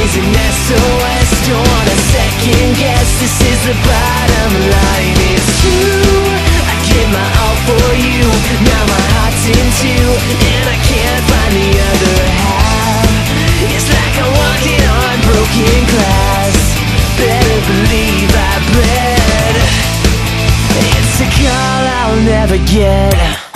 amazing SOS. Don't wanna second guess, this is the bottom line. It's true, I give my all for you. Now my heart's in two, and I can't find the other half. It's like I'm walking on broken glass. Better believe I bled. It's a call I'll never get.